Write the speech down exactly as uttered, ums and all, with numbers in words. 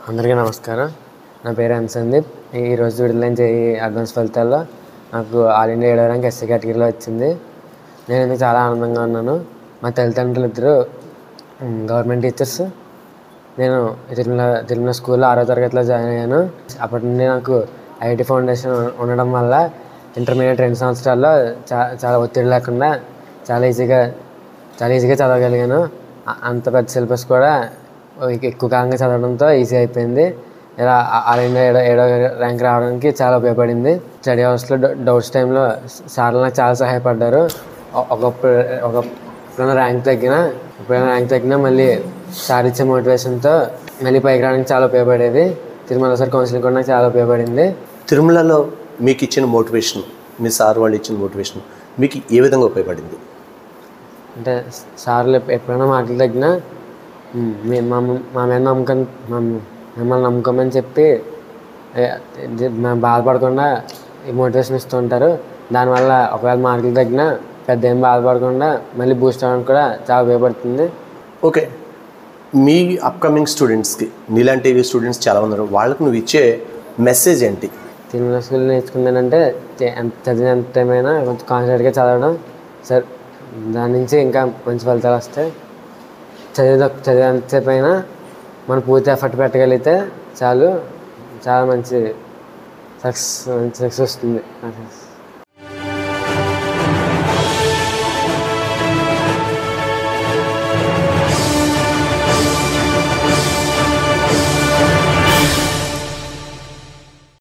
అందరికీ నమస్కారం. నా పేరు ఎం సందీప్. ఈరోజు విడుదలైన జేఈఈ అడ్వాన్స్ ఫలితాల్లో నాకు ఆల్ ఇండియా ఏడో ర్యాంక్ ఎస్సీ కేటగిరీలో వచ్చింది. నేను ఇందుకు చాలా ఆనందంగా ఉన్నాను. మా తల్లిదండ్రులు ఇద్దరు గవర్నమెంట్ టీచర్స్. నేను తిరుమల తిరుమల స్కూల్లో ఆరో తరగతిలో జాయిన్ అయ్యాను. అప్పటి నుండి నాకు ఐఐటి ఫౌండేషన్ ఉండడం వల్ల ఇంటర్మీడియట్ రెండు సంవత్సరాల్లో చా చాలా ఒత్తిడి లేకుండా చాలా ఈజీగా చాలా ఈజీగా చదవగలిగాను. అంత పెద్ద సిలబస్ కూడా ఎక్కువ కాలంగా చదవడంతో ఈజీ అయిపోయింది. ఇలా ఆల్ ఇండియా ఏడో ఏడో ర్యాంక్ రావడానికి చాలా ఉపయోగపడింది. స్టడీ అవర్స్లో డౌట్స్ టైంలో సార్లు నాకు చాలా సహాయపడ్డారు. ఒకప్పుడు ఒకప్పుడు ర్యాంక్ తగ్గినా ఎప్పుడైనా ర్యాంక్ తగ్గినా మళ్ళీ సార్ ఇచ్చే మోటివేషన్తో మళ్ళీ పైకి రావడానికి చాలా ఉపయోగపడేది. తిరుమల సార్ కౌన్సిలింగ్ కూడా నాకు చాలా ఉపయోగపడింది. తిరుమలలో మీకు ఇచ్చిన మోటివేషన్, మీ సార్ వాళ్ళు ఇచ్చిన మోటివేషన్ మీకు ఏ విధంగా ఉపయోగపడింది? అంటే సార్లు ఎప్పుడైనా మాటలు తగ్గినా మా మా మీద నమ్మకం మిమ్మల్ని నమ్ముకోమని చెప్పి మేము బాధపడకుండా మోటివేషన్ ఇస్తూ ఉంటారు. దానివల్ల ఒకవేళ మార్కులు తగ్గినా పెద్ద ఏం బాధపడకుండా మళ్ళీ బూస్ట్ అవ్వడానికి కూడా చాలా ఉపయోగపడుతుంది. ఓకే, మీ అప్కమింగ్ స్టూడెంట్స్కి, నీలాంటి స్టూడెంట్స్ చాలా ఉన్నారు, వాళ్ళకి నువ్వు ఇచ్చే మెసేజ్ ఏంటి? తిరుమల స్కూల్ నేర్చుకుందానంటే ఎంత చదివిన ఎంత టైం అయినా కొంచెం కాన్సన్ట్రేట్గా చదవడం సరే, దాని నుంచి ఇంకా మంచి ఫలితాలు వస్తాయి. చదివే చదివేంతసేపు అయినా మనం పూర్తి ఎఫర్ట్ పెట్టగలిగితే చాలు, చాలా మంచి సక్సెస్ మంచి సక్సెస్ వస్తుంది.